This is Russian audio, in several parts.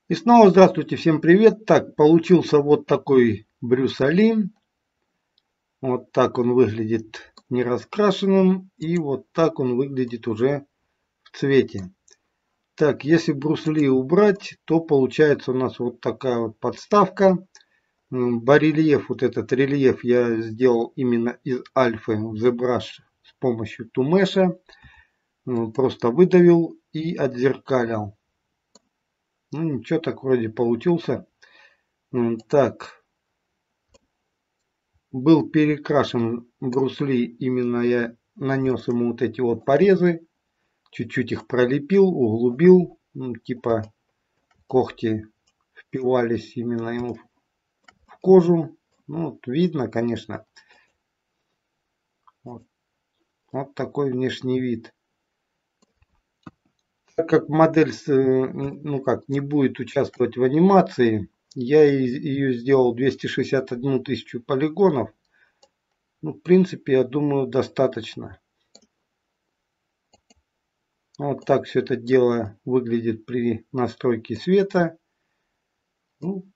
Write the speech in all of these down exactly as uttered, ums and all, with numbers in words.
И снова здравствуйте, всем привет. Так, получился вот такой Брюс Ли. Вот так он выглядит не раскрашенным. И вот так он выглядит уже в цвете. Так, если Брюс Ли убрать, то получается у нас вот такая вот подставка. Барельеф, вот этот рельеф я сделал именно из альфы в ZBrush с помощью тумеша. Просто выдавил и отзеркалил. Ну ничего, так вроде получился. Так. Был перекрашен Брюс Ли, именно я нанес ему вот эти вот порезы. Чуть-чуть их пролепил, углубил. Ну, типа когти впивались именно ему в кожу. Ну, вот видно, конечно. Вот, вот такой внешний вид. Так как модель ну как, не будет участвовать в анимации, я ее сделал двести шестьдесят одну тысячу полигонов. Ну, в принципе, я думаю, достаточно. Вот так все это дело выглядит при настройке света. Ну,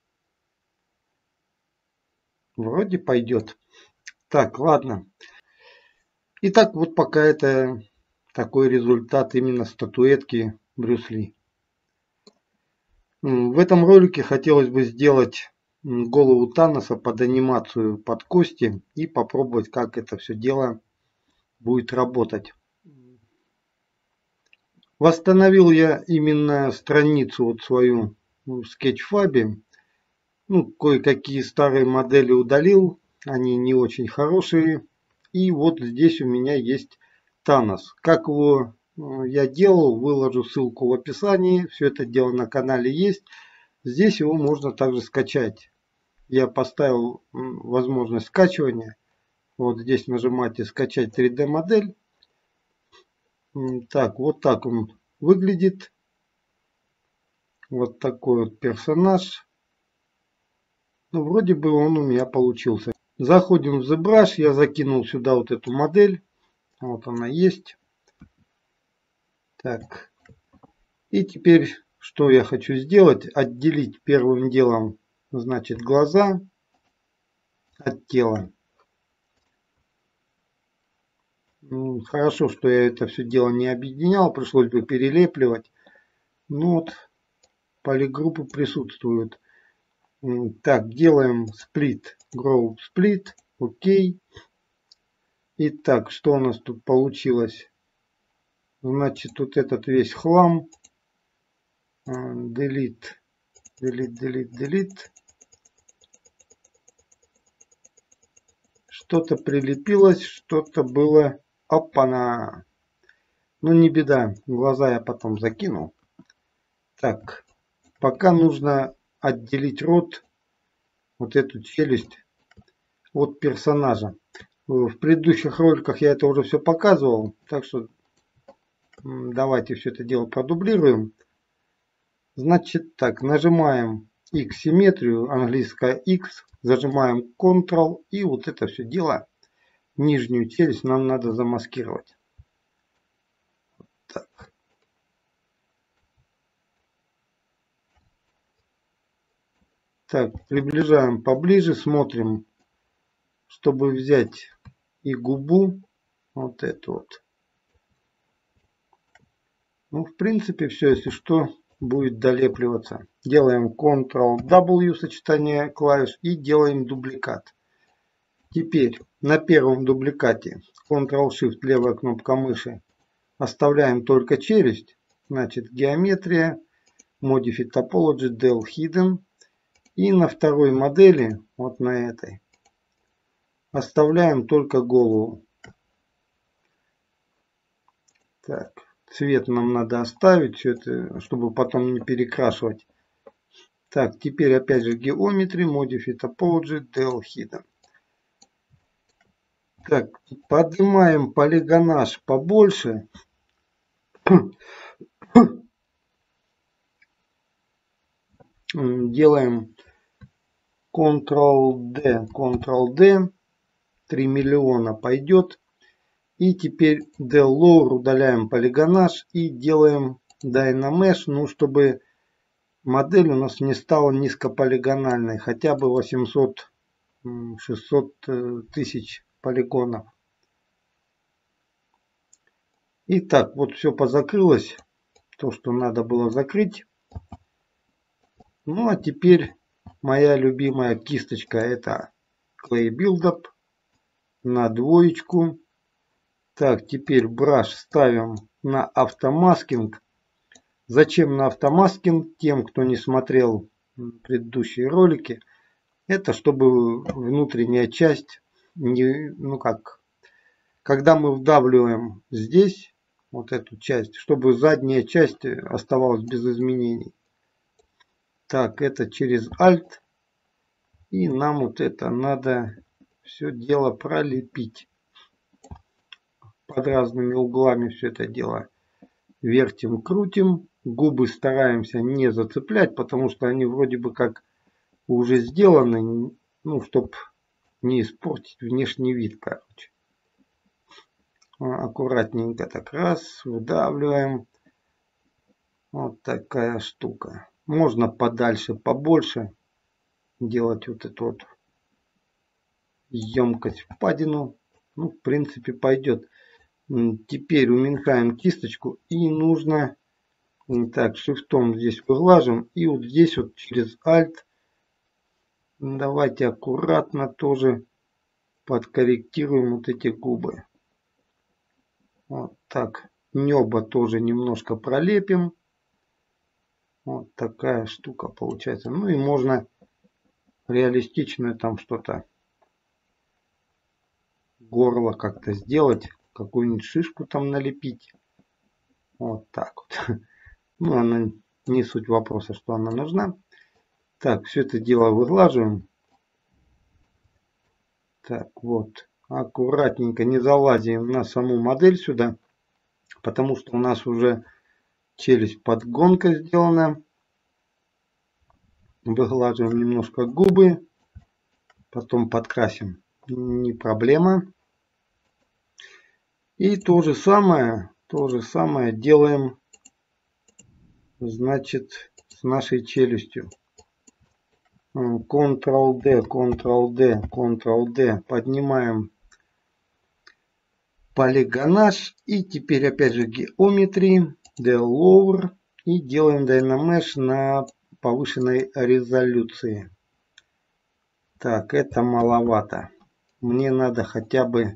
вроде пойдет. Так, ладно. Итак, вот пока это такой результат именно статуэтки Брюс Ли. В этом ролике хотелось бы сделать голову Таноса под анимацию, под кости и попробовать, как это все дело будет работать. Восстановил я именно страницу вот свою в Sketchfab. Ну, кое-какие старые модели удалил, они не очень хорошие. И вот здесь у меня есть Танос. Как его я делал, выложу ссылку в описании. Все это дело на канале есть. Здесь его можно также скачать. Я поставил возможность скачивания. Вот здесь нажимаете скачать три дэ модель. Так, вот так он выглядит. Вот такой вот персонаж. Ну, вроде бы он у меня получился. Заходим в ZBrush. Я закинул сюда вот эту модель. Вот она есть. Так. И теперь, что я хочу сделать? Отделить первым делом, значит, глаза от тела. Хорошо, что я это все дело не объединял. Пришлось бы перелепливать. Ну вот, полигруппы присутствуют. Так, делаем сплит, group split, окей. Итак, что у нас тут получилось? Значит, вот этот весь хлам. Delete, delete, delete, delete. Что-то прилепилось, что-то было. Опа-на. Ну, не беда, глаза я потом закину. Так, пока нужно отделить рот, вот эту челюсть от персонажа. В предыдущих роликах я это уже все показывал, так что давайте все это дело продублируем. Значит так, нажимаем X симметрию, английская X, зажимаем Ctrl и вот это все дело, нижнюю челюсть нам надо замаскировать. Так. Так, приближаем поближе, смотрим, чтобы взять и губу, вот эту вот. Ну, в принципе, все, если что, будет долепливаться. Делаем контрол дабл ю, сочетание клавиш, и делаем дубликат. Теперь на первом дубликате контрол шифт, левая кнопка мыши, оставляем только челюсть. Значит, геометрия, Modify Topology, del Hidden. И на второй модели, вот на этой, оставляем только голову. Так, цвет нам надо оставить, все это, чтобы потом не перекрашивать. Так, теперь опять же Geometry, Modify Topology, del Hidden. Так, поднимаем полигонаж побольше. Делаем контрол дэ, контрол дэ. три миллиона пойдет. И теперь del Lower удаляем полигонаж и делаем Dynamesh, ну чтобы модель у нас не стала низкополигональной, хотя бы восемьсот шестьсот тысяч полигонов. Итак, вот все позакрылось, то, что надо было закрыть. Ну а теперь моя любимая кисточка, это Clay Build-Up на двоечку. Так, теперь браш ставим на автомаскинг. Зачем на автомаскинг? Тем, кто не смотрел предыдущие ролики, это чтобы внутренняя часть, не, ну как, когда мы вдавливаем здесь, вот эту часть, чтобы задняя часть оставалась без изменений. Так, это через Alt. И нам вот это надо все дело пролепить. Под разными углами все это дело вертим, крутим. Губы стараемся не зацеплять, потому что они вроде бы как уже сделаны, ну, чтобы не испортить внешний вид, короче. Аккуратненько так раз, выдавливаем. Вот такая штука. Можно подальше, побольше делать вот эту вот емкость, впадину. Ну, в принципе, пойдет. Теперь уменьшаем кисточку и нужно так шифтом здесь выглаживаем. И вот здесь вот через Alt давайте аккуратно тоже подкорректируем вот эти губы. Вот так. Небо тоже немножко пролепим. Вот такая штука получается. Ну и можно реалистичное там что-то, горло как-то сделать, какую-нибудь шишку там налепить. Вот так вот. Ну, она не суть вопроса, что она нужна. Так, все это дело выглаживаем. Так, вот. Аккуратненько не залазим на саму модель сюда, потому что у нас уже челюсть подгонка сделана. Выглаживаем немножко губы, потом подкрасим, не проблема. И то же самое, то же самое делаем, значит, с нашей челюстью. контрол-D, контрол-D, контрол-D. Поднимаем полигонаж. И теперь опять же геометрии, D-Lower. И делаем Dynamesh на повышенной резолюции. Так, это маловато. Мне надо хотя бы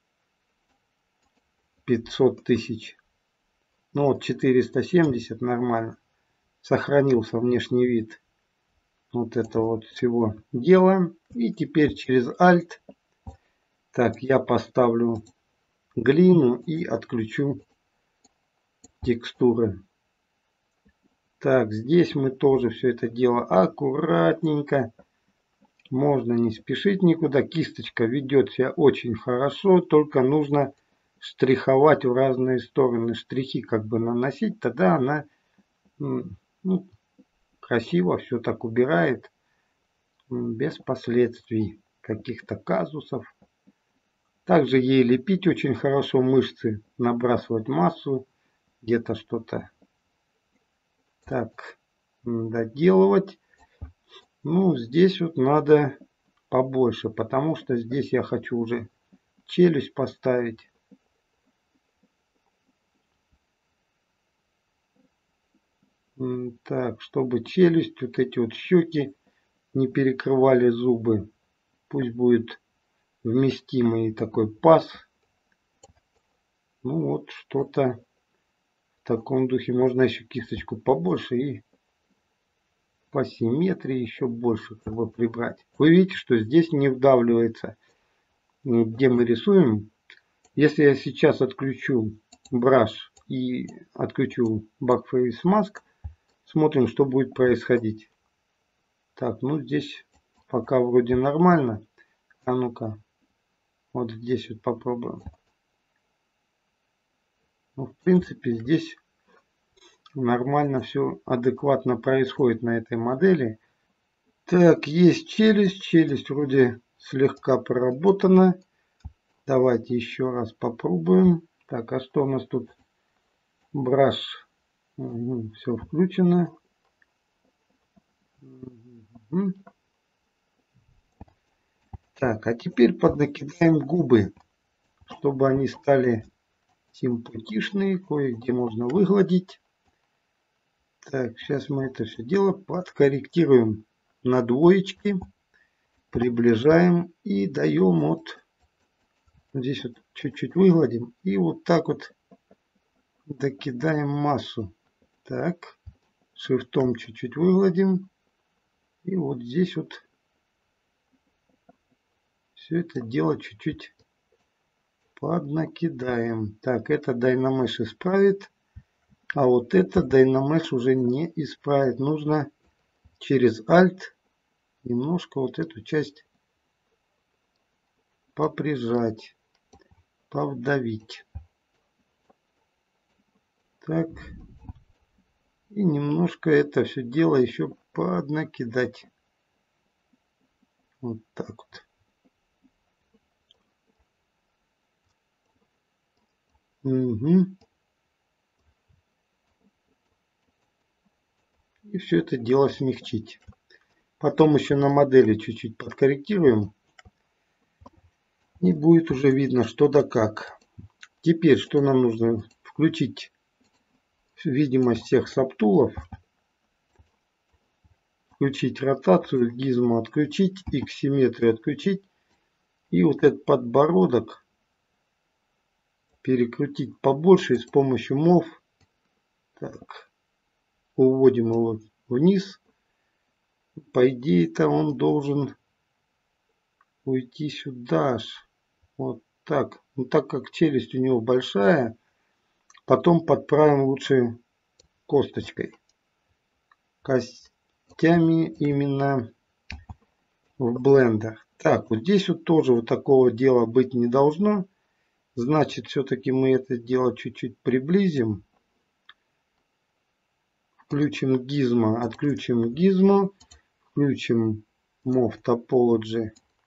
пятьсот тысяч. Ну вот четыреста семьдесят нормально. Сохранился внешний вид вот это вот всего дела. И теперь через Alt. Так, я поставлю глину и отключу текстуры. Так, здесь мы тоже все это дело аккуратненько. Можно не спешить никуда. Кисточка ведет себя очень хорошо. Только нужно штриховать в разные стороны. Штрихи как бы наносить. Тогда она ну, красиво все так убирает. Без последствий. Каких-то казусов. Также ей лепить очень хорошо мышцы. Набрасывать массу. Где-то что-то так доделывать. Ну, здесь вот надо побольше, потому что здесь я хочу уже челюсть поставить. Так, чтобы челюсть, вот эти вот щеки не перекрывали зубы. Пусть будет вместимый такой паз. Ну вот, что-то в таком духе. Можно еще кисточку побольше и по симметрии еще больше как бы прибрать. Вы видите, что здесь не вдавливается, где мы рисуем. Если я сейчас отключу браш и отключу Backface Mask, смотрим, что будет происходить. Так, ну здесь пока вроде нормально. А ну-ка, вот здесь вот попробуем. Ну, в принципе, здесь нормально все адекватно происходит на этой модели. Так, есть челюсть. Челюсть вроде слегка проработана. Давайте еще раз попробуем. Так, а что у нас тут? Браш. Угу, все включено. Угу. Так, а теперь поднакидаем губы, чтобы они стали симпатичные, кое-где можно выгладить. Так, сейчас мы это все дело подкорректируем на двоечки, приближаем и даем вот здесь вот чуть-чуть выгладим и вот так вот докидаем массу. Так, шрифтом чуть-чуть выгладим и вот здесь вот все это дело чуть-чуть поднакидаем. Так, это Dynamesh исправит. А вот это Dynamesh уже не исправит. Нужно через Alt немножко вот эту часть поприжать, повдавить. Так. И немножко это все дело еще поднакидать. Вот так вот. Угу. И все это дело смягчить. Потом еще на модели чуть-чуть подкорректируем. И будет уже видно, что да как. Теперь, что нам нужно? Включить видимость всех сабтулов. Включить ротацию, гизму отключить, X-симметрию отключить. И вот этот подбородок перекрутить побольше с помощью мов. Так. Уводим его вниз. По идее-то он должен уйти сюда аж. Вот так. Но так как челюсть у него большая, потом подправим лучше косточкой. Костями именно в блендер. Так, вот здесь вот тоже вот такого дела быть не должно. Значит, все-таки мы это дело чуть-чуть приблизим. Включим Gizmo, отключим Gizmo, включим Move Topology,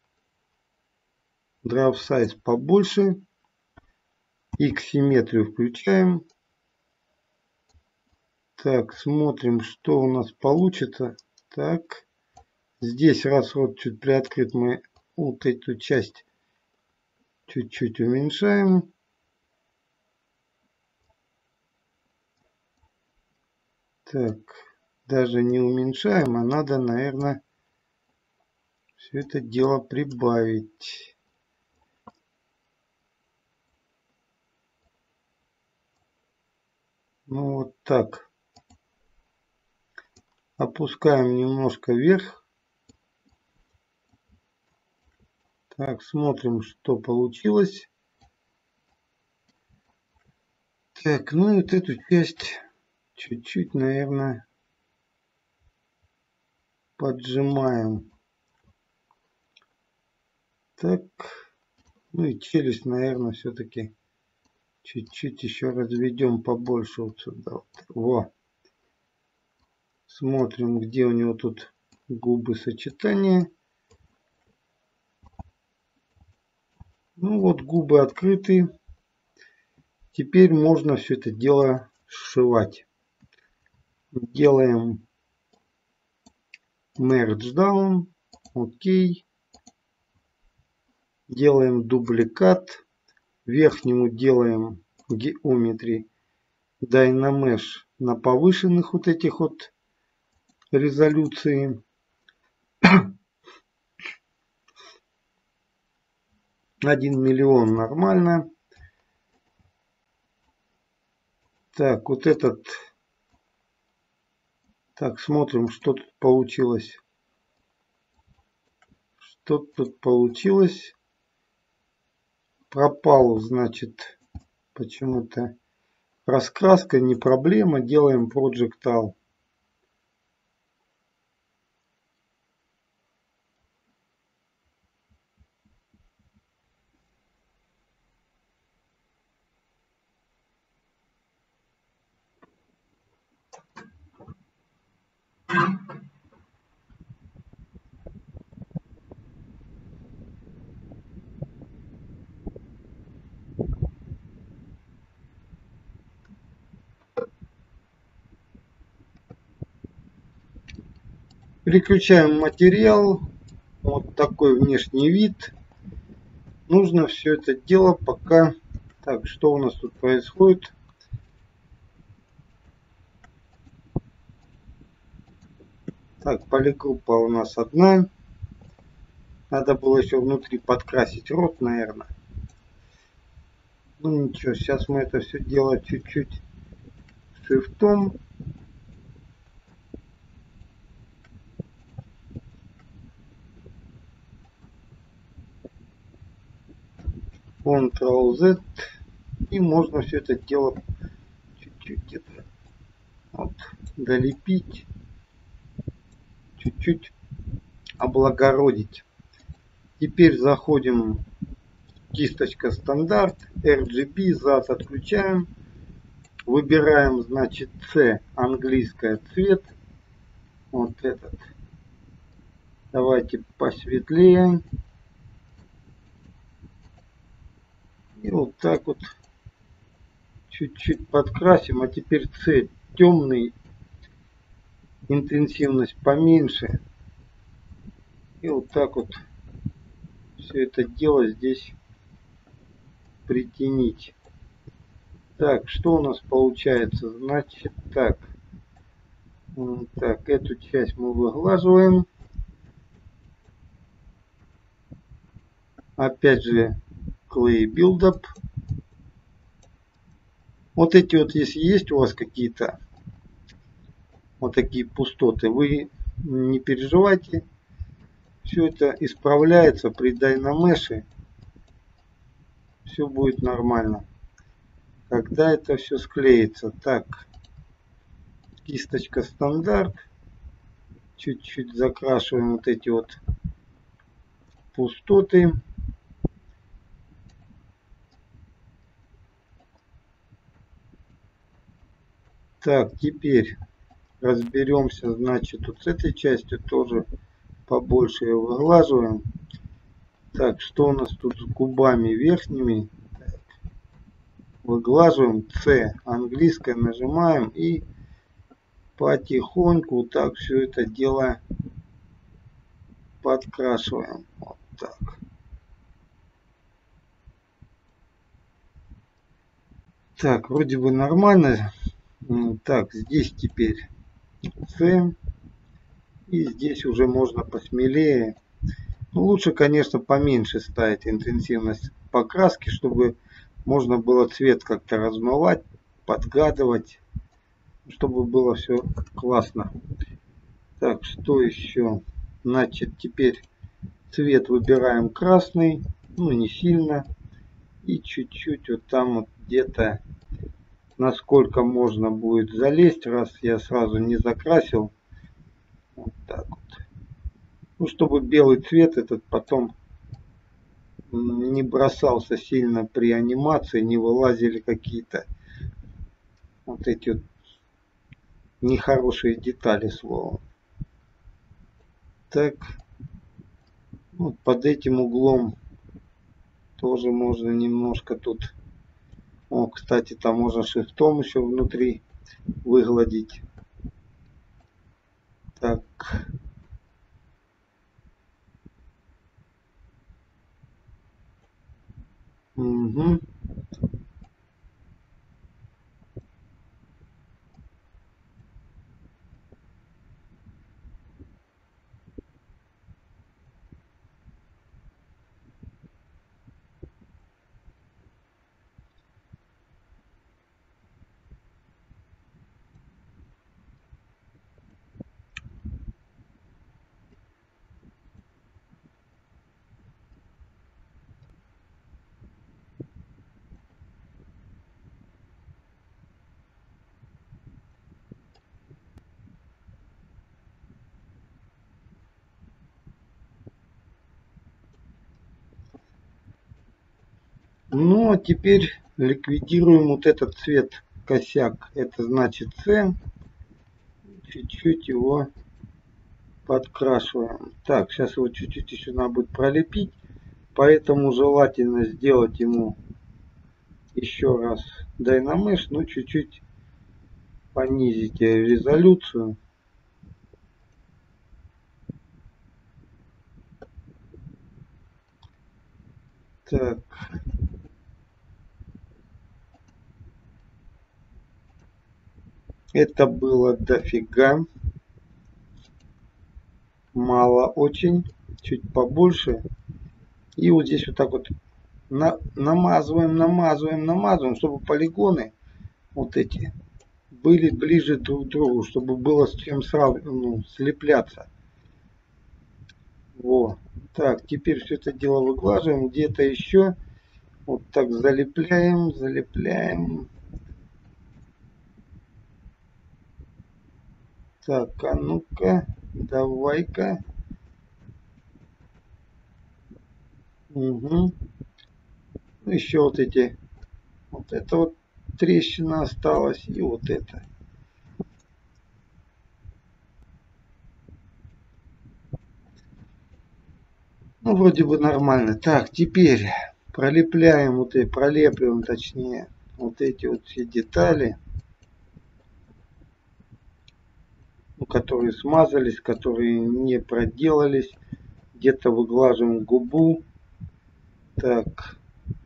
Draw Size побольше, X-симметрию включаем. Так, смотрим, что у нас получится. Так, здесь раз вот чуть приоткрыт, мы вот эту часть чуть-чуть уменьшаем. Так, даже не уменьшаем, а надо, наверное, все это дело прибавить. Ну вот так. Опускаем немножко вверх. Так, смотрим, что получилось. Так, ну и вот эту часть чуть-чуть, наверное, поджимаем. Так, ну и челюсть, наверное, все-таки чуть-чуть еще разведем побольше вот сюда. Вот. Во. Смотрим, где у него тут губы сочетания. Ну вот губы открыты. Теперь можно все это дело сшивать. Делаем Merge Down. Окей. Делаем дубликат. Верхнему делаем Geometry Dynamesh на повышенных вот этих вот резолюции. один миллион нормально. Так, вот этот. Так, смотрим, что тут получилось. Что тут получилось. Пропал, значит, почему-то раскраска, не проблема. Делаем Projectile. Переключаем материал. Вот такой внешний вид. Нужно все это дело пока... Так, что у нас тут происходит? Так, полигруппа у нас одна. Надо было еще внутри подкрасить рот, наверное. Ну ничего, сейчас мы это все дело чуть-чуть шрифтом. контрол зет. И можно все это дело чуть-чуть это вот, долепить. Чуть-чуть облагородить. Теперь заходим в кисточка стандарт, эр джи би, зет отключаем. Выбираем, значит, C, английская цвет. Вот этот. Давайте посветлее. И вот так вот чуть-чуть подкрасим. А теперь C темный. Интенсивность поменьше. И вот так вот все это дело здесь притянить. Так, что у нас получается? Значит так. Так, эту часть мы выглаживаем. Опять же, Clay Buildup. Вот эти вот, если есть у вас какие-то вот такие пустоты, вы не переживайте. Все это исправляется при Dynamesh'е. Все будет нормально. Когда это все склеится. Так, кисточка стандарт. Чуть-чуть закрашиваем вот эти вот пустоты. Так, теперь разберемся, значит, вот с этой частью тоже побольше ее выглаживаем. Так, что у нас тут с губами верхними? Так, выглаживаем C, английское нажимаем и потихоньку вот так все это дело подкрашиваем. Вот так. Так, вроде бы нормально. Так, здесь теперь C. И здесь уже можно посмелее. Ну, лучше, конечно, поменьше ставить интенсивность покраски, чтобы можно было цвет как-то размывать, подгадывать, чтобы было все классно. Так, что еще? Значит, теперь цвет выбираем красный, ну не сильно. И чуть-чуть вот там вот где-то, насколько можно будет залезть, раз я сразу не закрасил. Вот так вот. Ну, чтобы белый цвет этот потом не бросался сильно при анимации, не вылазили какие-то вот эти вот нехорошие детали, словом. Так, вот под этим углом тоже можно немножко тут. О, кстати, там можно шрифтом еще внутри выгладить. Так. Угу. Ну, а теперь ликвидируем вот этот цвет косяк. Это значит C. Чуть-чуть его подкрашиваем. Так, сейчас его чуть-чуть еще надо будет пролепить. Поэтому желательно сделать ему еще раз Dynamesh, но чуть-чуть понизить резолюцию. Так. Это было дофига. Мало очень. Чуть побольше. И вот здесь вот так вот на, намазываем, намазываем, намазываем, чтобы полигоны вот эти были ближе друг к другу, чтобы было с чем сразу, ну, слепляться. Вот. Так, теперь все это дело выглаживаем. Где-то еще вот так залепляем, залепляем. Так, а ну-ка, давай-ка. Угу. Ну, еще вот эти. Вот это вот трещина осталась. И вот это. Ну, вроде бы нормально. Так, теперь пролепляем, вот и пролепливаем, точнее, вот эти вот все детали, ну, которые смазались, которые не проделались. Где-то выглаживаем губу. Так.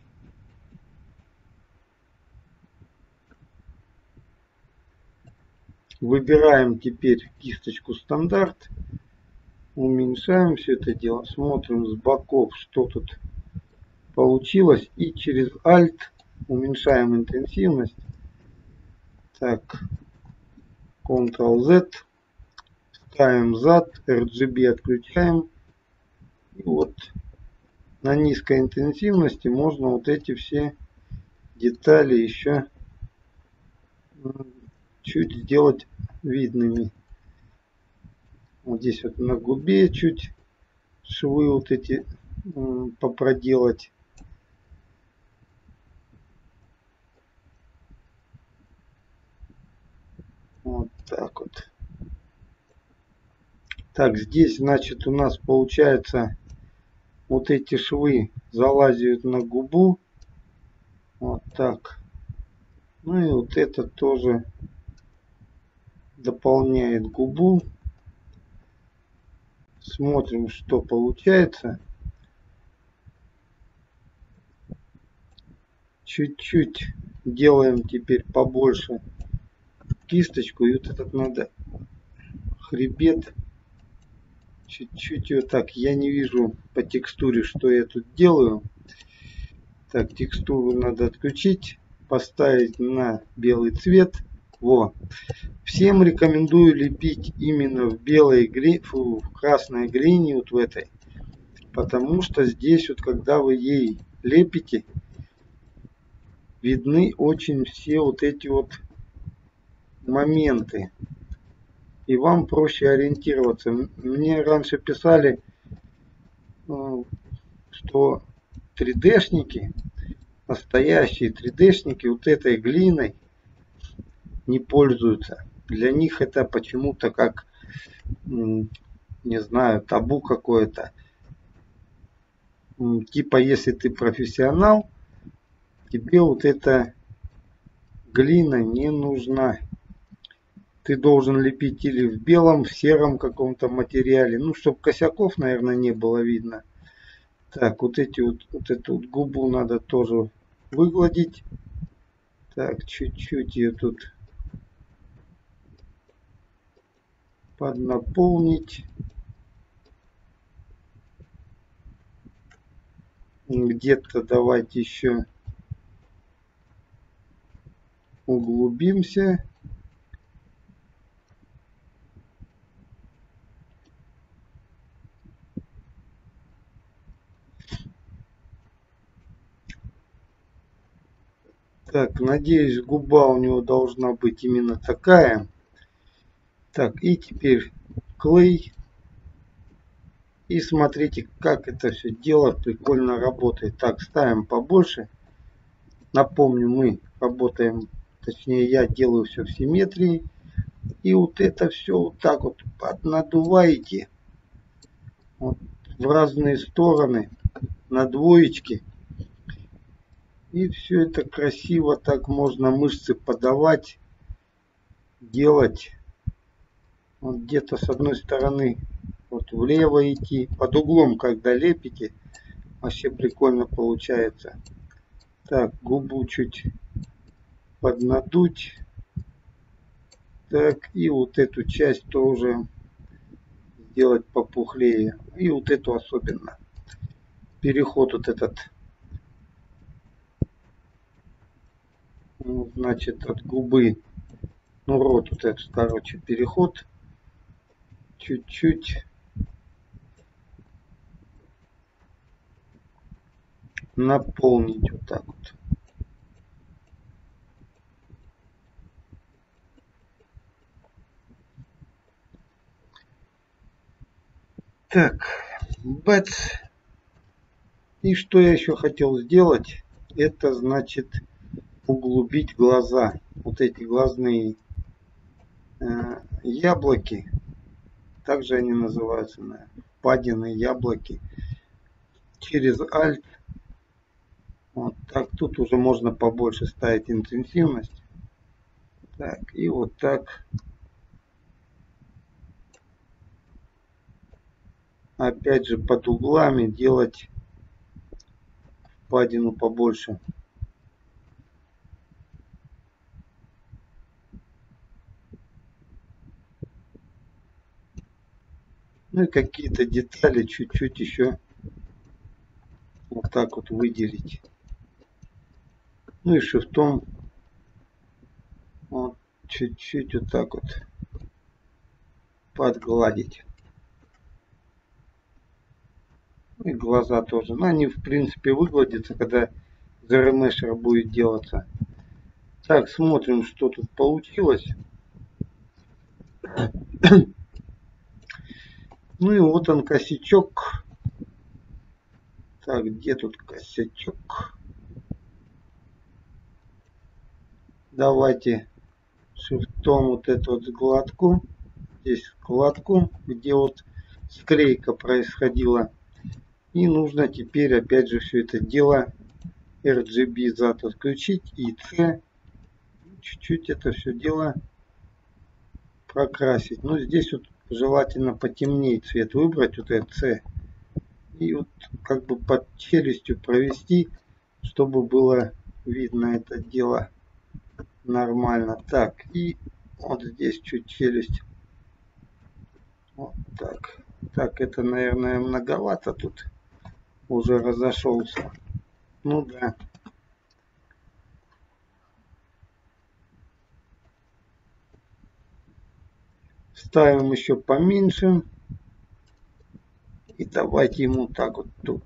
Выбираем теперь кисточку стандарт. Уменьшаем все это дело. Смотрим с боков, что тут получилось. И через Alt уменьшаем интенсивность. Так. контрол-зет. Ставим зад. эр джи би отключаем. И вот на низкой интенсивности можно вот эти все детали еще чуть сделать видными. Вот здесь вот на губе чуть швы вот эти попроделать. Вот так вот. Так, здесь, значит, у нас получается вот эти швы залазят на губу. Вот так. Ну и вот это тоже дополняет губу. Смотрим, что получается. Чуть-чуть делаем теперь побольше кисточку. И вот этот надо хребет. Чуть-чуть вот так. Я не вижу по текстуре, что я тут делаю. Так, текстуру надо отключить. Поставить на белый цвет. Во. Всем рекомендую лепить именно в белой глине, в красной глине, вот в этой. Потому что здесь вот, когда вы ей лепите, видны очень все вот эти вот моменты. И вам проще ориентироваться. Мне раньше писали, что три дэ-шники, настоящие три дэ-шники вот этой глиной не пользуются. Для них это почему-то как, не знаю, табу какое-то. Типа, если ты профессионал, тебе вот эта глина не нужна. Ты должен лепить или в белом, в сером каком-то материале. Ну, чтобы косяков, наверное, не было видно. Так, вот эти вот, вот эту вот губу надо тоже выгладить. Так, чуть-чуть ее тут поднаполнить. Где-то давайте еще углубимся. Так, надеюсь, губа у него должна быть именно такая. Так, и теперь клей. И смотрите, как это все дело прикольно работает. Так, ставим побольше. Напомню, мы работаем, точнее я делаю все в симметрии. И вот это все вот так вот надуваете. Вот, в разные стороны. На двоечки. И все это красиво так можно мышцы подавать. Делать. Вот где-то с одной стороны вот влево идти. Под углом, когда лепите, вообще прикольно получается. Так, губу чуть поднадуть. Так, и вот эту часть тоже сделать попухлее. И вот эту особенно. Переход вот этот. Ну, значит, от губы. Ну, рот вот этот, короче, переход. Чуть-чуть наполнить вот так вот. Так, бац. И что я еще хотел сделать, это значит углубить глаза. Вот эти глазные э, яблоки, также они называются, наверное, впадины, яблоки. Через Alt, вот так, тут уже можно побольше ставить интенсивность. Так, и вот так. Опять же под углами делать впадину побольше. Ну и какие-то детали чуть-чуть еще вот так вот выделить. Ну и шрифтом вот чуть-чуть вот так вот подгладить. И глаза тоже. Но они в принципе выгладятся, когда ZRemesher будет делаться. Так, смотрим, что тут получилось. Ну и вот он, косячок. Так, где тут косячок? Давайте шрифтом вот эту вот складку. Здесь складку, где вот склейка происходила. И нужно теперь опять же все это дело эр джи би зад отключить и C. Чуть-чуть это все дело прокрасить. Ну здесь вот желательно потемнее цвет выбрать, вот это C. И вот как бы под челюстью провести, чтобы было видно это дело нормально. Так, и вот здесь чуть челюсть. Вот так. Так, это, наверное, многовато тут. Уже разошелся. Ну да. Ставим еще поменьше. И давайте ему так вот тут.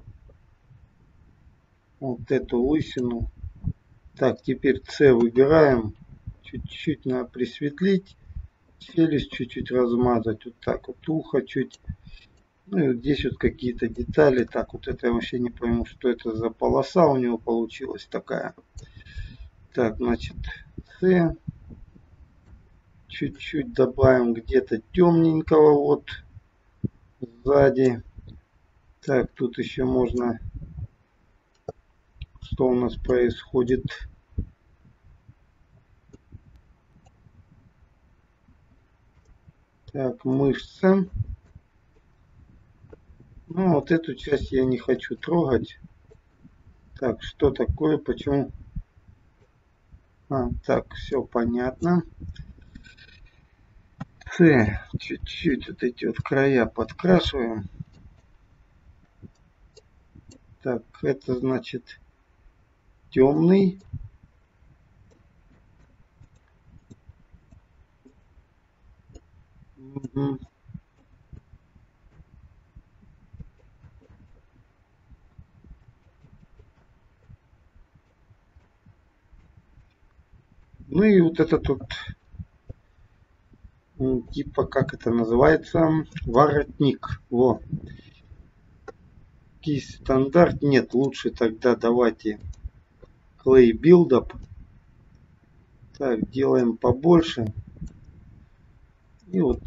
Вот эту лысину. Так, теперь С выбираем. Чуть-чуть надо присветлить. Челюсть чуть-чуть размазать. Вот так вот ухо чуть. Ну и вот здесь вот какие-то детали. Так, вот это я вообще не пойму, что это за полоса у него получилась такая. Так, значит, С. Чуть-чуть добавим где-то темненького вот сзади. Так, тут еще можно... Что у нас происходит? Так, мышца. Ну, вот эту часть я не хочу трогать. Так, что такое? Почему? А, так, все понятно. С. Чуть-чуть вот эти вот края подкрашиваем. Так, это значит темный. Угу. Ну и вот этот вот, типа, как это называется, воротник. Во. Кисть стандарт. Нет, лучше тогда давайте Clay Build-Up. Так, делаем побольше. И вот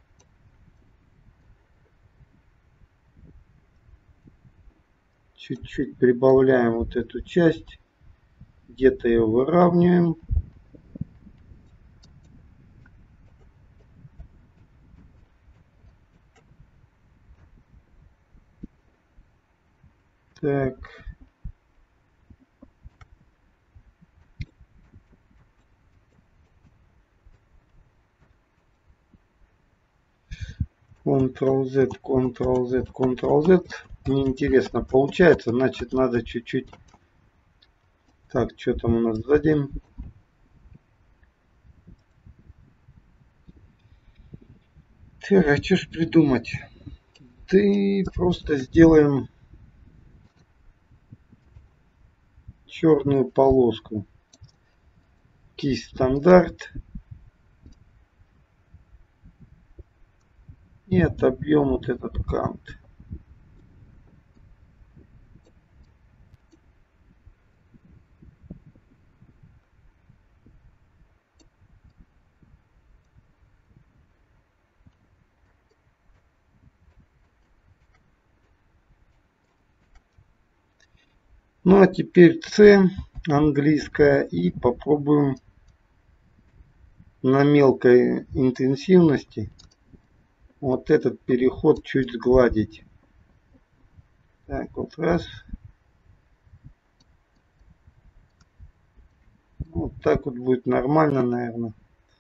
чуть-чуть прибавляем вот эту часть. Где-то ее выравниваем. Так. Ctrl-Z, Ctrl-Z, Ctrl-Z. Неинтересно получается, значит надо чуть-чуть. Так, что там у нас сзади? Так, а что ж придумать? Ты просто сделаем черную полоску. Кисть стандарт. И отобьем вот этот кант. Ну а теперь C английская и попробуем на мелкой интенсивности вот этот переход чуть сгладить. Так, вот раз. Вот так вот будет нормально, наверное.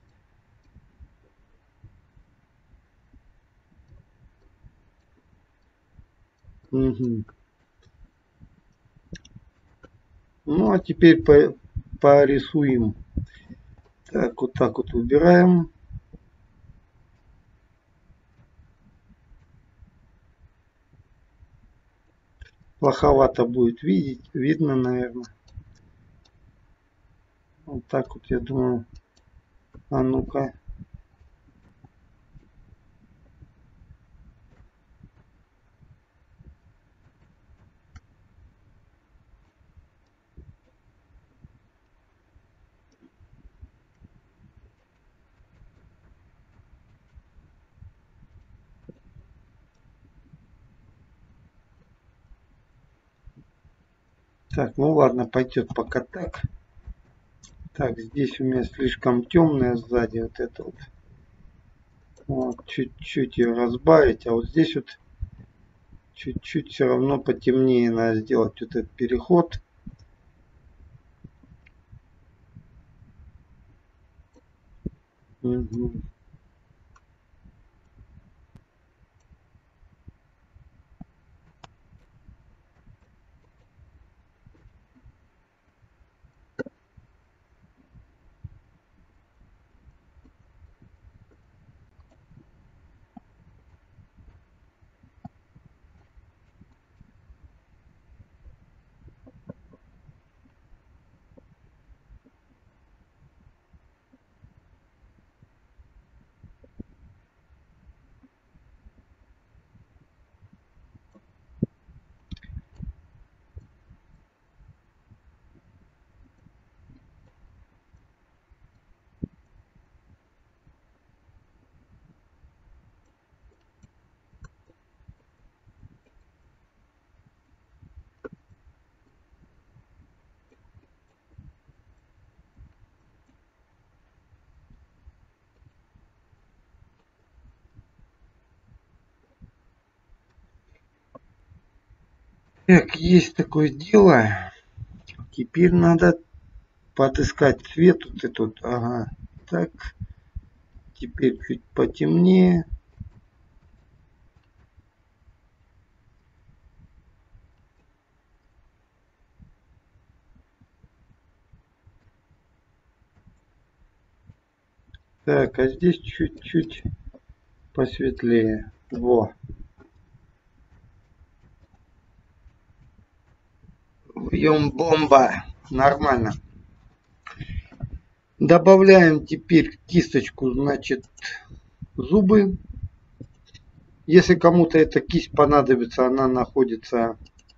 Угу. Ну а теперь по порисуем. Так, вот так вот выбираем. Плоховато будет видеть, видно, наверное. Вот так вот, я думаю. А ну-ка. Так, ну ладно, пойдет пока так. Так, здесь у меня слишком темная сзади вот это вот. Вот, чуть-чуть ее разбавить, а вот здесь вот чуть-чуть все равно потемнее надо сделать вот этот переход. Угу. Так, есть такое дело. Теперь надо подыскать цвет вот этот. Ага. Так. Теперь чуть потемнее. Так, а здесь чуть-чуть посветлее. Во. Вьем бомба. Нормально. Добавляем теперь кисточку, значит, зубы. Если кому-то эта кисть понадобится, она находится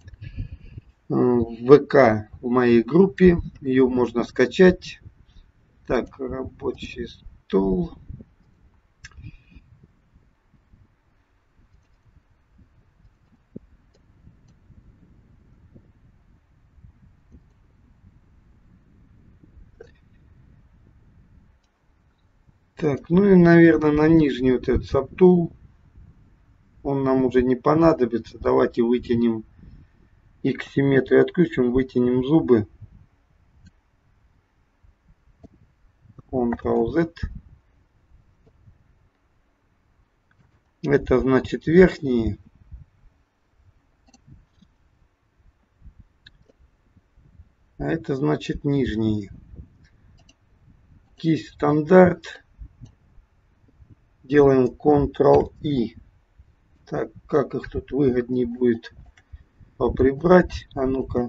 в ВК в моей группе. Ее можно скачать. Так, рабочий стол. Так, ну и, наверное, на нижний вот этот сабтул. Он нам уже не понадобится. Давайте вытянем X-симметрию отключим, вытянем зубы. контрол-Z. Это значит верхние. А это значит нижние. Кисть стандарт. Делаем контрол-И. Так, как их тут выгоднее будет поприбрать. А ну-ка.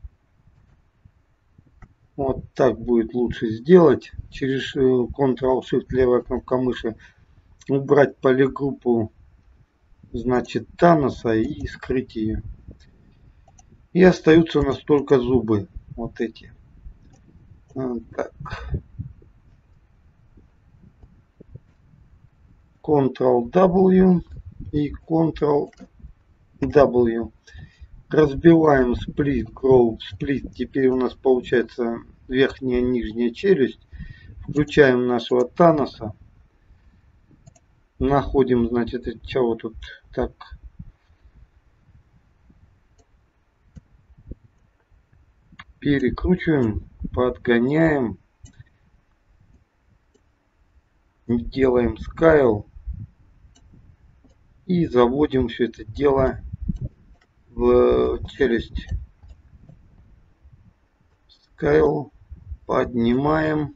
Вот так будет лучше сделать. Через контрол-Shift левая кнопка мыши убрать полигруппу, значит, Таноса, и скрыть ее. И остаются у нас только зубы. Вот эти. Вот так. контрол-W и контрол-W. Разбиваем сплит, grow, сплит. Теперь у нас получается верхняя и нижняя челюсть. Включаем нашего Таноса. Находим, значит, чего тут так. Перекручиваем, подгоняем. Делаем скайл. И заводим все это дело в челюсть. Скайл. Поднимаем.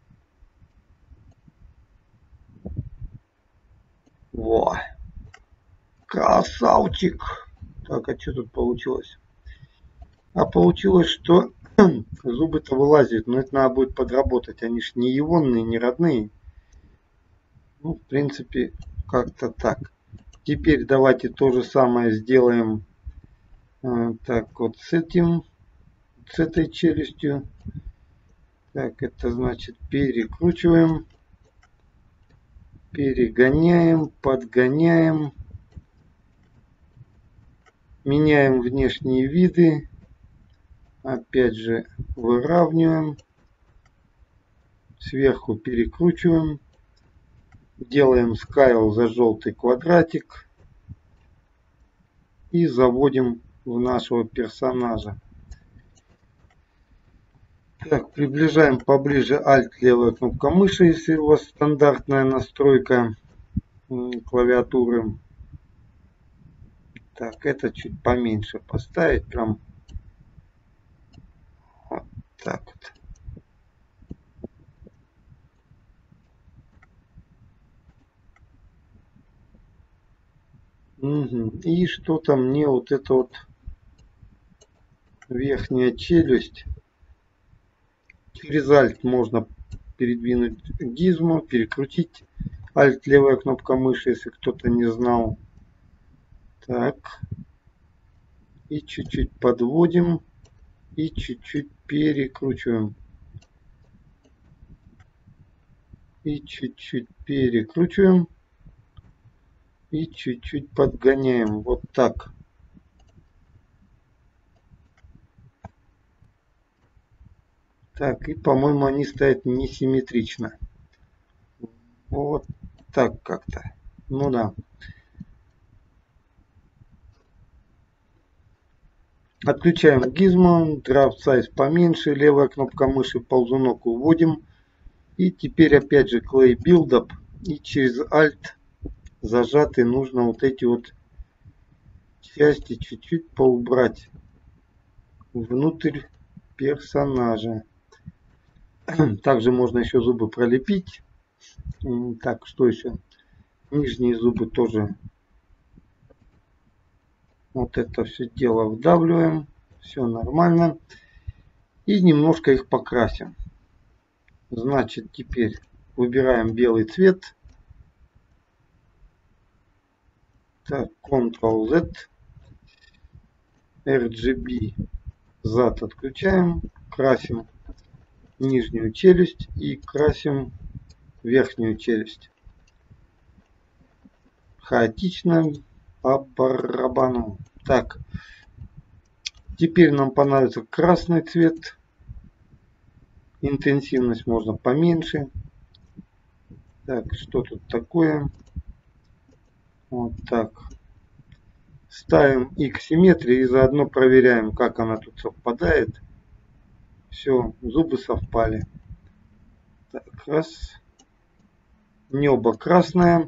Во. Красавчик. Так, а что тут получилось? А получилось, что зубы-то вылазят. Но это надо будет подработать. Они ж не ионные, не родные. Ну, в принципе, как-то так. Теперь давайте то же самое сделаем. Э, так, вот с этим. С этой челюстью. Так, это значит перекручиваем. Перегоняем, подгоняем. Меняем внешние виды. Опять же выравниваем. Сверху перекручиваем. Делаем скайл за желтый квадратик. И заводим в нашего персонажа. Так, приближаем поближе Alt левая кнопка мыши, если у вас стандартная настройка клавиатуры. Так, это чуть поменьше поставить, прям вот так вот. Угу. И что-то мне вот это вот верхняя челюсть. Через Alt можно передвинуть гизмо, перекрутить. Alt левая кнопка мыши, если кто-то не знал. Так. И чуть-чуть подводим. И чуть-чуть перекручиваем. И чуть-чуть перекручиваем. И чуть-чуть подгоняем. Вот так. Так, и по-моему они стоят несимметрично. Вот так как-то. Ну да. Отключаем гизмо. Draft Size поменьше. Левая кнопка мыши, ползунок уводим. И теперь опять же Clay Buildup. И через Alt зажатый нужно вот эти вот части чуть-чуть поубрать внутрь персонажа. Также можно еще зубы пролепить. Так, что еще? Нижние зубы тоже. Вот это все дело вдавливаем. Все нормально. И немножко их покрасим. Значит, теперь выбираем белый цвет. Так, контрол-Z. эр джи би зад отключаем. Красим нижнюю челюсть и красим верхнюю челюсть. Хаотично по барабану. Так. Теперь нам понадобится красный цвет. Интенсивность можно поменьше. Так, что тут такое? Вот так. ставим X-симметрию и заодно проверяем, как она тут совпадает. Все, зубы совпали. Так, раз. Небо красное.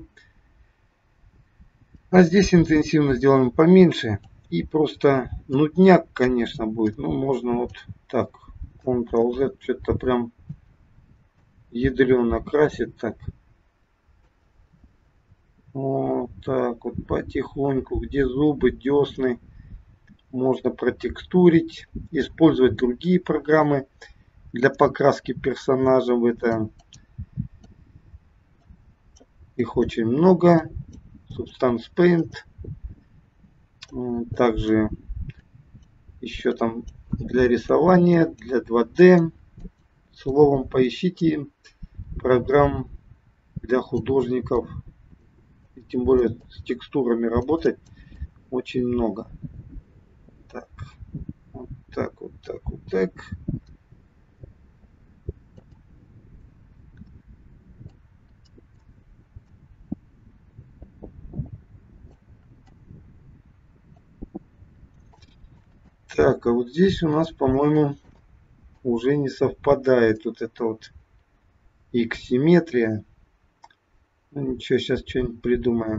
А здесь интенсивность сделаем поменьше. И просто нудняк, конечно, будет. Ну, можно вот так. контрол-зет. Что-то прям ядрено красит так. Вот так вот потихоньку. Где зубы, десны. Можно протекстурить. Использовать другие программы для покраски персонажа в это. Их очень много. Substance Paint. Также еще там для рисования, для два дэ. Словом, поищите программ для художников. И тем более с текстурами работать очень много. Так, вот так, вот так, вот так. Так, а вот здесь у нас, по-моему, уже не совпадает вот это вот X-симметрия. Ну ничего, сейчас что-нибудь придумаем.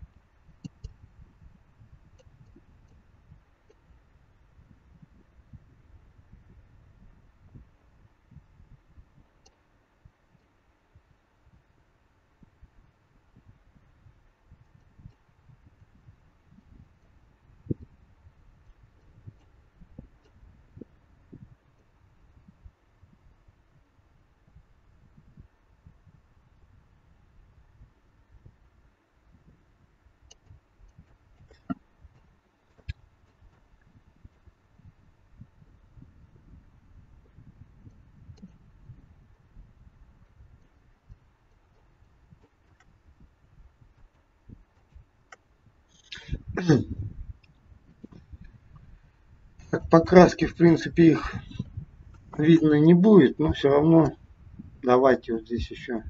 Так, покраски, в принципе, их видно не будет, но все равно давайте вот здесь еще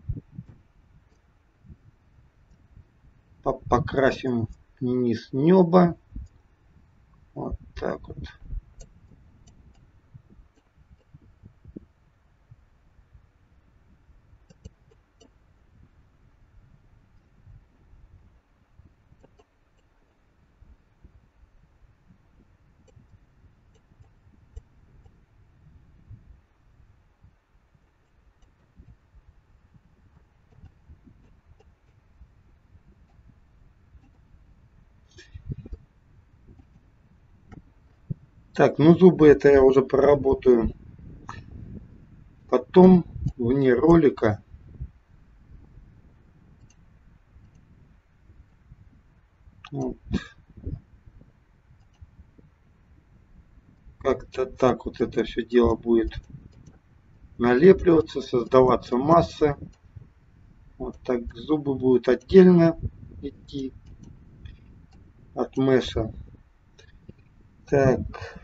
покрасим низ неба. Вот так вот. Так, ну зубы это я уже проработаю потом, вне ролика. Вот. Как-то так вот это все дело будет налепливаться, создаваться масса. Вот так зубы будут отдельно идти от меша. Так.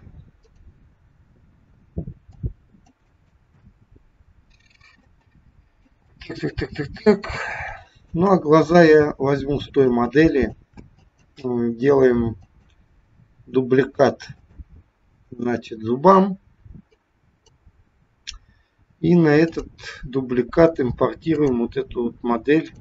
Так, так, так, так, так. Ну а глаза я возьму с той модели. Делаем дубликат, значит, зубам. И на этот дубликат импортируем вот эту вот модель.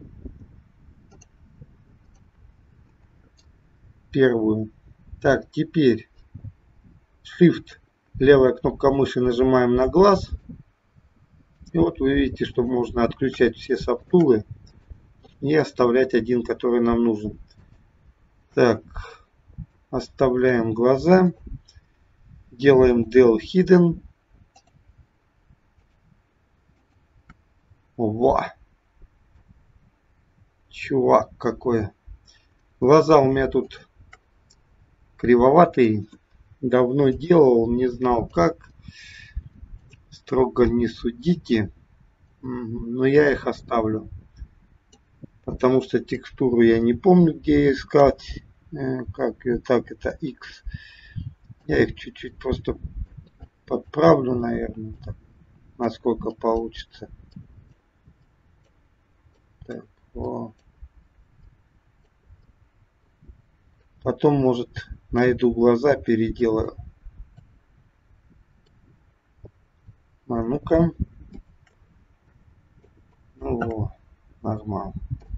Первую. Так, теперь Shift, левая кнопка мыши, нажимаем на глаз. И вот вы видите, что можно отключать все сабтулы и оставлять один, который нам нужен. Так, оставляем глаза. Делаем Del Hidden. Во! Чувак какой. Глаза у меня тут кривоватые. Давно делал, не знал как. Строго не судите. Но я их оставлю. Потому что текстуру я не помню, где искать. Как так, это X. Я их чуть-чуть просто подправлю, наверное, так, насколько получится. Так, о. Потом, может, найду глаза, переделаю. А ну-ка. Ну, во, нормально.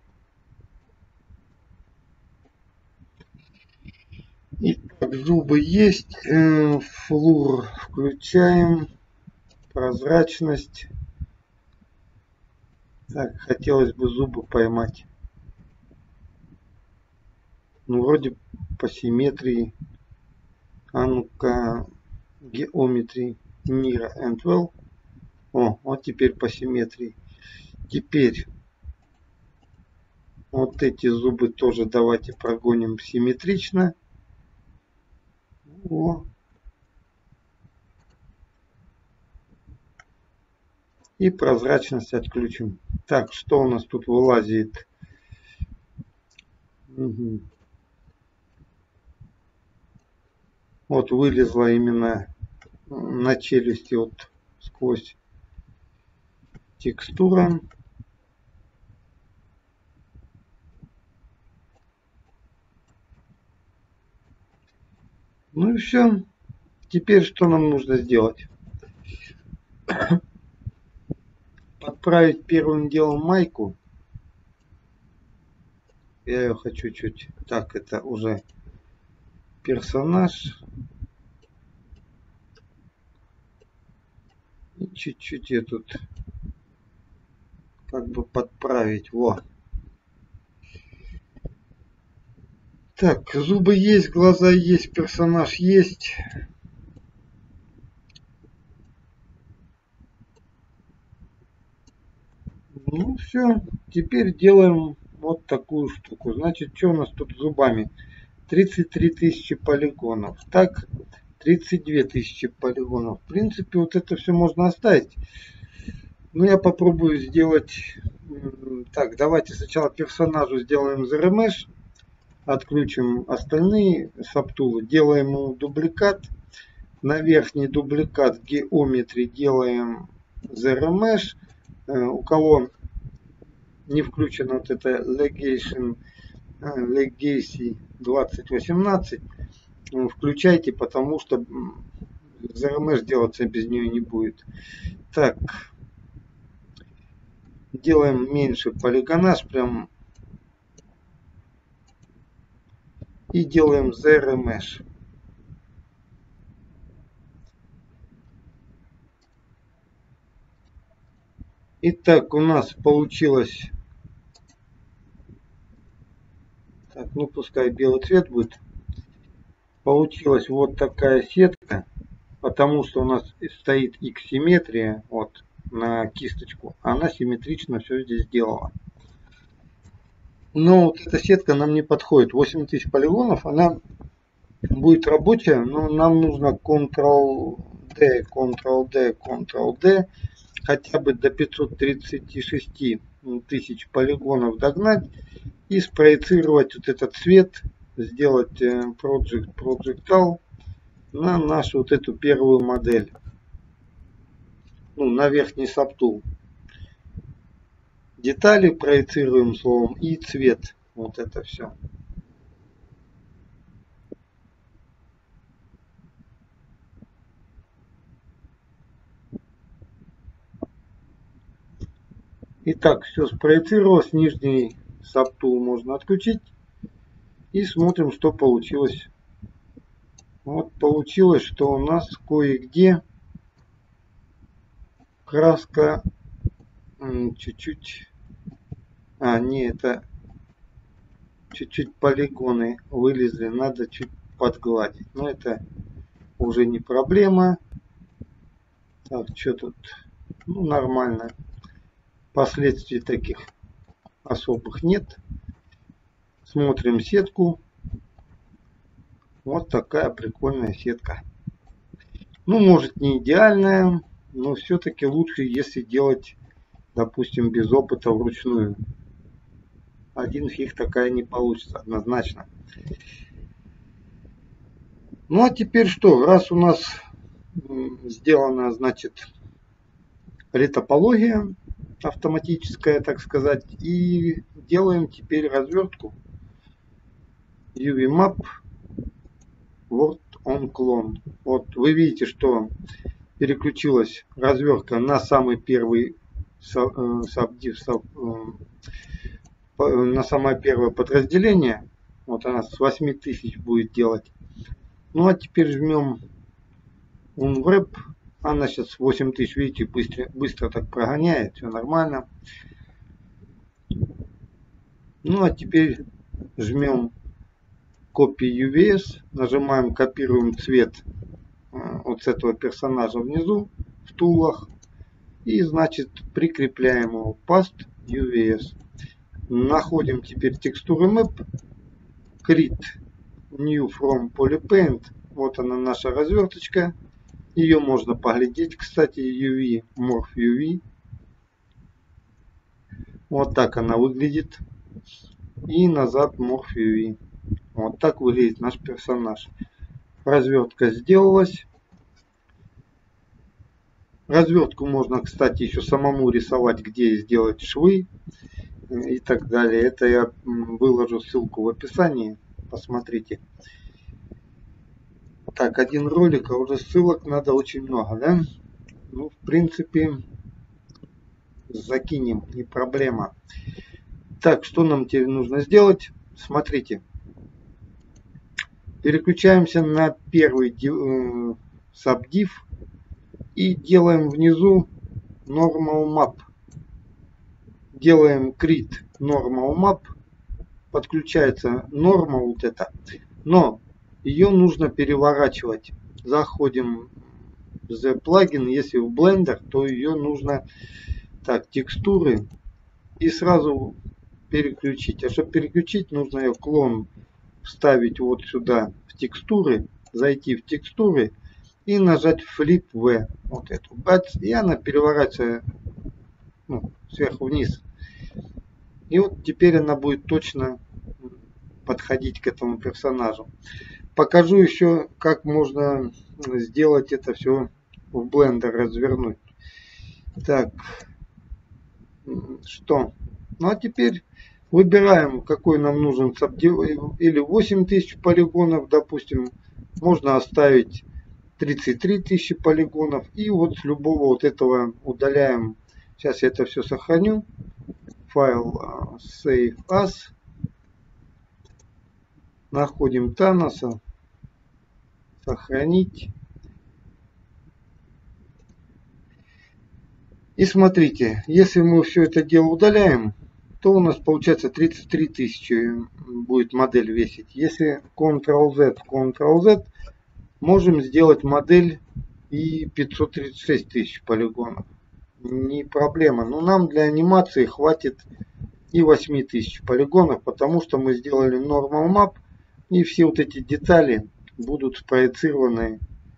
Итак, зубы есть. Флур включаем. Прозрачность. Так, хотелось бы зубы поймать. Ну, вроде по симметрии. А ну-ка, геометрии. Мира and well. О, вот теперь по симметрии. Теперь вот эти зубы тоже давайте прогоним симметрично. О. И прозрачность отключим. Так, что у нас тут вылазит? Угу. Вот вылезла именно на челюсти вот сквозь текстура. Ну и все. Теперь что нам нужно сделать? Подправить первым делом майку. Я ее хочу чуть. Так, это уже персонаж. И чуть-чуть ее тут как бы подправить. Во. Так, зубы есть, глаза есть, персонаж есть. Ну все, теперь делаем вот такую штуку. Значит, что у нас тут с зубами? тридцать три тысячи полигонов. Так, тридцать две тысячи полигонов. В принципе, вот это все можно оставить. Но я попробую сделать... Так, давайте сначала персонажу сделаем зеро меш. Отключим остальные сабтулы. Делаем ему дубликат. На верхний дубликат геометрии делаем зеро меш. У кого не включено вот это Legation, Legacy двадцать восемнадцать, включайте, потому что зеро меш делаться без нее не будет. Так, делаем меньше полигонаж прям и делаем зеро меш. Итак, у нас получилось. Так, ну пускай белый цвет будет. Получилась вот такая сетка, потому что у нас стоит X-симметрия вот на кисточку. Она симметрично все здесь сделала. Но вот эта сетка нам не подходит. восемь тысяч полигонов, она будет рабочая, но нам нужно контрол дэ, контрол дэ, контрол дэ. Хотя бы до пятисот тридцати шести тысяч полигонов догнать и спроецировать вот этот цвет, сделать Project Projectal на нашу вот эту первую модель, ну, на верхний сабтул. Детали проецируем словом и цвет, вот это все. Итак, все спроецировалось, нижний сабтул можно отключить и смотрим, что получилось. Вот получилось, что у нас кое-где краска чуть-чуть, а не, это чуть-чуть полигоны вылезли, надо чуть подгладить, но это уже не проблема. Так, что тут, ну, нормально, последствий таких особых нет. Смотрим сетку. Вот такая прикольная сетка. Ну, может, не идеальная, но все-таки лучше, если делать, допустим, без опыта вручную. Один фиг такая не получится, однозначно. Ну, а теперь что? Раз у нас сделана, значит, ретопология автоматическая, так сказать, и делаем теперь развертку. ю ви Map Word on Clone. Вот вы видите, что переключилась развертка на самый первый сабдив, на самое первое подразделение. Вот она с восьми тысяч будет делать. Ну а теперь жмем Unwrap. Она сейчас восемь тысяч, видите, быстро, быстро так прогоняет. Все нормально. Ну а теперь жмем Copy ю ви эс. Нажимаем, копируем цвет вот с этого персонажа внизу в тулах. И значит прикрепляем его. Paste ю ви эс. Находим теперь текстуры Map. Create New from Polypaint. Вот она, наша разверточка. Ее можно поглядеть, кстати, ю ви, Morph ю ви. Вот так она выглядит. И назад Morph ю ви. Вот так выглядит наш персонаж. Развертка сделалась. Развертку можно, кстати, еще самому рисовать, где сделать швы и так далее. Это я выложу ссылку в описании. Посмотрите. Так, один ролик, а уже ссылок надо очень много, да? Ну, в принципе, закинем, не проблема. Так, что нам теперь нужно сделать? Смотрите. Переключаемся на первый э, сабдив и делаем внизу Normal Map. Делаем Create Normal Map. Подключается Normal вот это. Но ее нужно переворачивать. Заходим в The Plugin. Если в Blender, то ее нужно так, текстуры и сразу переключить. А чтобы переключить, нужно ее клон вставить вот сюда в текстуры, зайти в текстуры и нажать Flip V. Вот эту. Бац, и она переворачивается, ну, сверху вниз. И вот теперь она будет точно подходить к этому персонажу. Покажу еще, как можно сделать это все в Blender, развернуть. Так, что? Ну а теперь выбираем, какой нам нужен сабдив, или восемь тысяч полигонов, допустим. Можно оставить тридцать три тысячи полигонов. И вот с любого вот этого удаляем. Сейчас я это все сохраню. Файл Save As. Находим Таноса. Сохранить. И смотрите, если мы все это дело удаляем, то у нас получается тридцать три тысячи будет модель весить. Если контрол-Z, контрол-Z, можем сделать модель и пятьсот тридцать шесть тысяч полигонов. Не проблема. Но нам для анимации хватит и восемь тысяч полигонов, потому что мы сделали Normal Map, и все вот эти детали будут спроецированы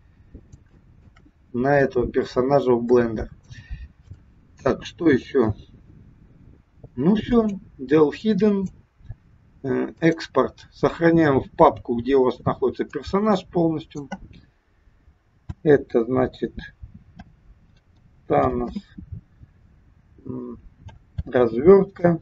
на этого персонажа в Blender. Так, что еще? Ну все, Del Hidden, экспорт. Сохраняем в папку, где у вас находится персонаж полностью. Это значит Thanos, развертка.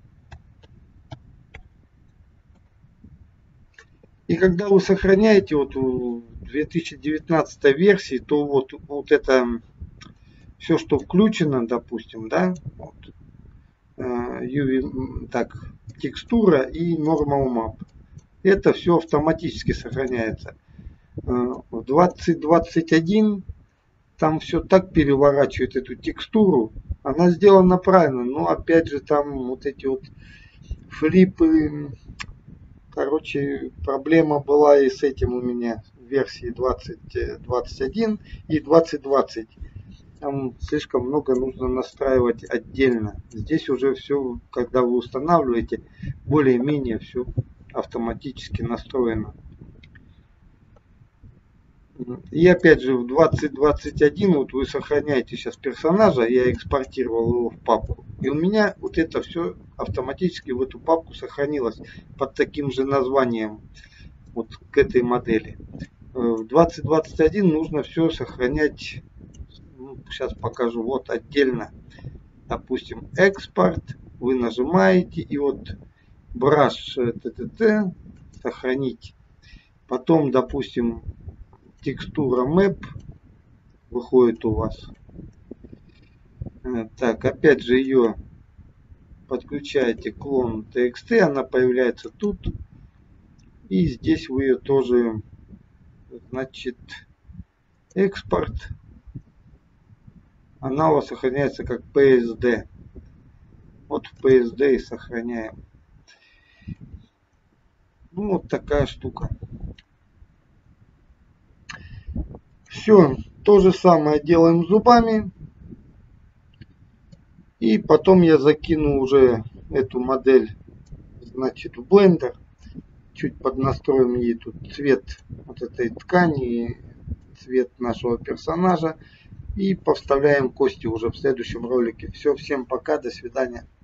И когда вы сохраняете вот в две тысячи девятнадцатой версии, то вот, вот это все, что включено, допустим, да, вот, ю ви, так, текстура и Normal Map. Это все автоматически сохраняется. В двадцать двадцать один там все так переворачивает эту текстуру. Она сделана правильно, но опять же там вот эти вот флипы. Короче, проблема была и с этим у меня в версии двадцать двадцать один и двадцать двадцать. Там слишком много нужно настраивать отдельно. Здесь уже все, когда вы устанавливаете, более-менее все автоматически настроено. И опять же в двадцать двадцать один вот вы сохраняете сейчас персонажа, я экспортировал его в папку. И у меня вот это все автоматически в эту папку сохранилось под таким же названием вот к этой модели. В двадцать двадцать один нужно все сохранять, ну, сейчас покажу, вот отдельно. Допустим, экспорт, вы нажимаете и вот brush ТТТ, сохранить. Потом, допустим, текстура Map выходит у вас. Так, опять же ее подключаете клон txt, она появляется тут. И здесь вы ее тоже, значит, экспорт. Она у вас сохраняется как пи эс ди. Вот в пи эс ди и сохраняем. Ну, вот такая штука. Все, то же самое делаем зубами. И потом я закину уже эту модель, значит, в Blender. Чуть поднастроим ей тут цвет вот этой ткани, цвет нашего персонажа. И повставляем кости уже в следующем ролике. Все, всем пока, до свидания.